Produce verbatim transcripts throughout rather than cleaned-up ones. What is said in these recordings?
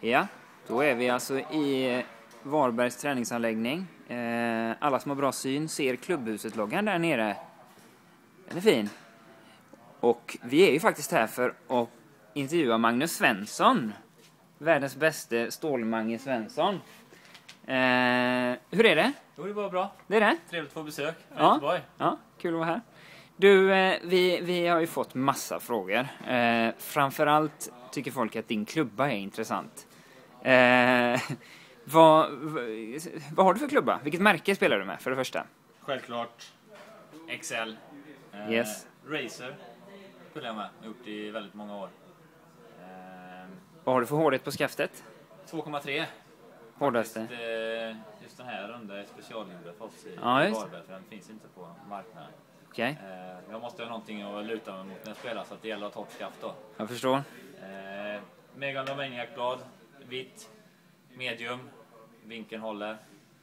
Ja, då är vi alltså i Varbergs träningsanläggning. Eh, alla som har bra syn ser klubbhuset-loggan där nere. Den är fin. Och vi är ju faktiskt här för att intervjua Magnus Svensson. Världens bästa stålmange Svensson. Eh, hur är det? Jo, det var bra. Det är det? Trevligt att få besök. Ja, ja, kul att vara här. Du, eh, vi, vi har ju fått massa frågor. Eh, framförallt tycker folk att din klubba är intressant. Eh, vad, vad, vad har du för klubba? Vilket märke spelar du med för det första? Självklart X L. Eh, Yes. Racer spelar jag med. Jag har gjort det i väldigt många år. Eh, Vad har du för hårdhet på skaftet? två komma tre. Hårdaste? Faktiskt, eh, just den här runda är specialgjord för oss i Ja, just. Varberg, för den finns inte på marknaden. Okej, Eh, jag måste ha någonting att luta mig mot när jag spelar, så att det gäller att ha torrt skaft då. jag förstår. Eh, Megan Dominiak-blad, vitt, medium, vinkeln håller.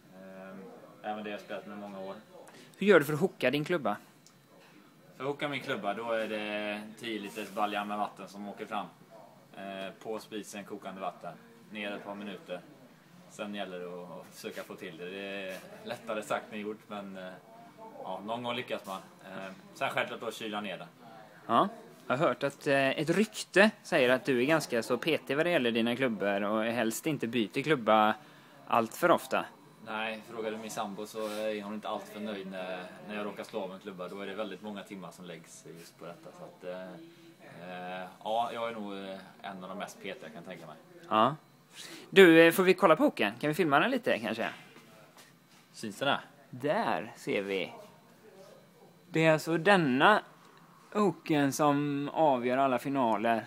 Eh, även det jag spelat med många år. Hur gör du för att hooka din klubba? För att hooka min klubba, då är det tio liters baljan med vatten som åker fram. Eh, på spisen kokande vatten, ner ett par minuter. Sen gäller det att försöka få till det. Det är lättare sagt än gjort, men eh, ja, någon gång lyckas man. Eh, sen självklart då kyla ner den. Ja, jag har hört att eh, ett rykte säger att du är ganska så petig vad det gäller dina klubbor och helst inte byter klubba allt för ofta. Nej, frågade min sambo så är hon inte allt för nöjd när, när jag råkar slå av en klubba. Då är det väldigt många timmar som läggs just på detta. Så att, eh, eh, ja, jag är nog en av de mest petiga, jag kan tänka mig. Ja. Du, eh, får vi kolla på hoken? Kan vi filma den lite kanske? Syns den här? Där ser vi. Det är alltså denna hoken som avgör alla finaler.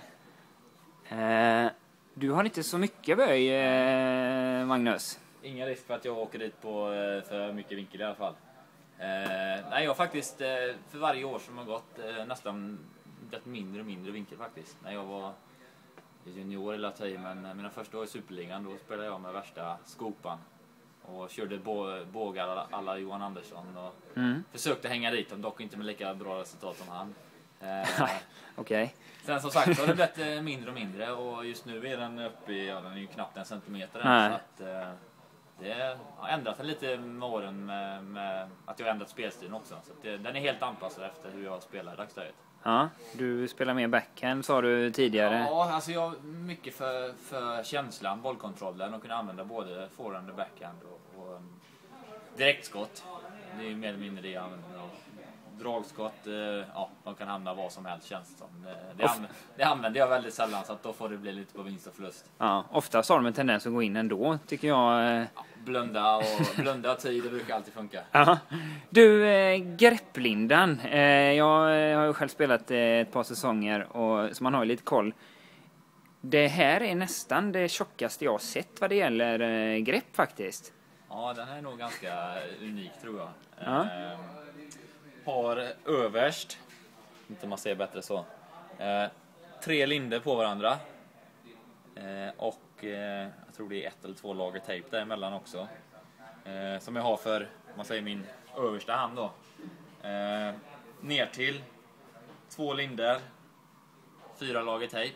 Eh, du har inte så mycket böj, eh, Magnus. Ingen risk för att jag åker dit på eh, för mycket vinkel i alla fall. Eh, nej, jag har faktiskt eh, för varje år som har gått eh, nästan ett mindre och mindre vinkel faktiskt. När jag var junior i Latin, men mina första år i Superligan, då spelade jag med värsta skopan. Och körde bå, bågar alla Johan Andersson och Mm. försökte hänga dit dem, dock inte med lika bra resultat som han. Eh, Okej. Okay. Sen som sagt har det blivit eh, mindre och mindre, och just nu är den uppe i, ja, den är ju knappt en centimeter än, Nej. så att eh, det har ändrat sig lite med åren med, med att jag har ändrat spelstilen också. Så att det, den är helt anpassad efter hur jag spelar i dagsläget. Ja, du spelar mer backhand sa du tidigare. Ja, alltså jag mycket för, för känslan, bollkontrollen, och kunna använda både forehand och backhand och, och um, direktskott. Det är ju mer eller mindre det jag använder. Och dragskott, eh, ja, de kan hamna vad som helst, känns som. Det, det, anv- det använder jag väldigt sällan, så att då får det bli lite på vinst och förlust. Ja, oftast har de en tendens att gå in ändå, tycker jag. Ja, blunda och blunda tid, det brukar alltid funka. Ja. Du, eh, grepplindan. Eh, jag eh, har ju själv spelat eh, ett par säsonger, och så man har ju lite koll. Det här är nästan det tjockaste jag har sett vad det gäller eh, grepp faktiskt. Ja, den här är nog ganska unik, tror jag. Ja. Eh, har överst, inte man ser bättre så, eh, tre linder på varandra. Eh, och eh, jag tror det är ett eller två lager tejp däremellan också. Eh, som jag har för, man säger, min översta hand då. Eh, ner till två linder, fyra lager tejp.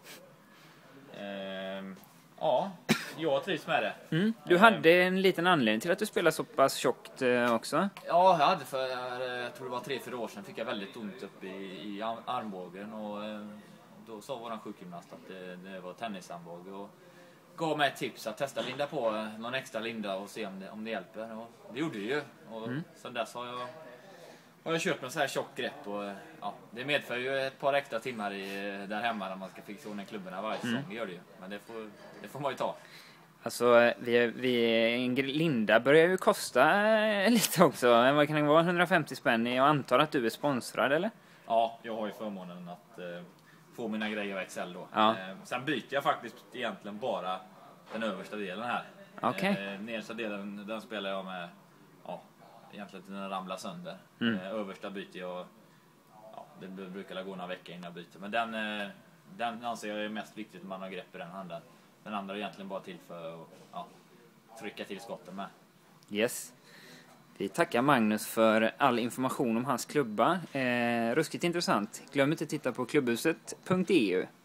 Eh, ja, jag trivs med det. Mm. Du hade en liten anledning till att du spelar så pass tjockt eh, också. Ja, jag hade för, jag tror det var tre, fyra år sedan, fick jag väldigt ont upp i, i armbågen, och eh, då sa våran sjukgymnast att det, det var tennisarmbåge, och gav mig ett tips att testa linda på någon extra linda och se om det, om det hjälper, och det gjorde det ju, och mm. sen dess har jag, har jag köpt en så här tjock grepp, och ja, det medför ju ett par extra timmar i, där hemma när man ska fixa ordning klubborna varje säsong, mm. gör det ju, men det får, det får man ju ta. Alltså, vi, vi, en linda börjar ju kosta lite också. Vad kan det vara? hundrafemtio spänn. Jag antar att du är sponsrad, eller? Ja, jag har ju förmånen att eh, få mina grejer av X L då. Ja. Eh, sen byter jag faktiskt egentligen bara den översta delen här. Okej. Eh, nedersta delen, den spelar jag med, ja, egentligen till den ramlar sönder. Mm. Eh, översta byter jag, ja, det brukar gå några veckor innan jag byter. Men den, eh, den anser jag är mest viktigt när man har grepp i den handen. Den andra är egentligen bara till för att, ja, trycka till skotten med. Yes. Vi tackar Magnus för all information om hans klubba. Eh, ruskigt intressant. Glöm inte att titta på klubbhuset punkt e u.